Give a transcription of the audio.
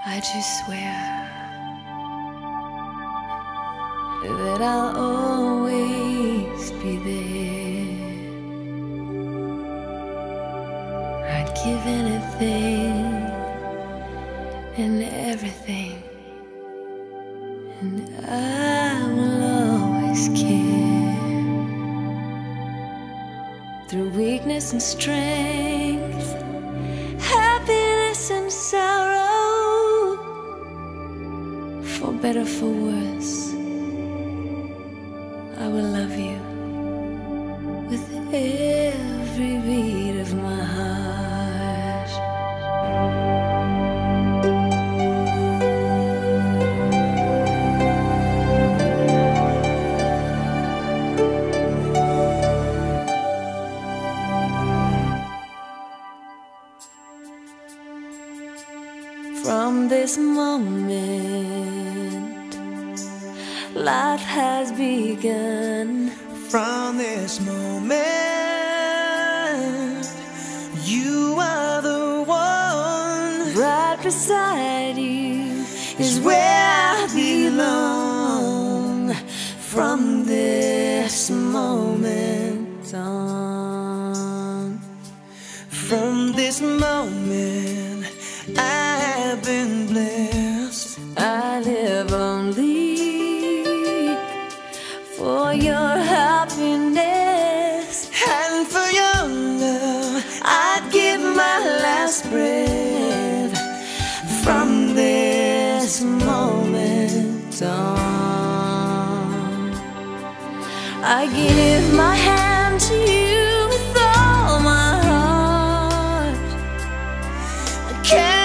I just swear that I'll always be there. I'd give anything and everything, and I will always care. Through weakness and strength, happiness and sorrow, for better, for worse, I will love you with every beat of my heart. From this moment, life has begun. From this moment, you are the one. Right beside you is where I belong. From this moment on, from this moment, I have been blessed. I live only for your happiness, and for your love, I'd give my last breath. From this moment on, I give my hand to you with all my heart. I can't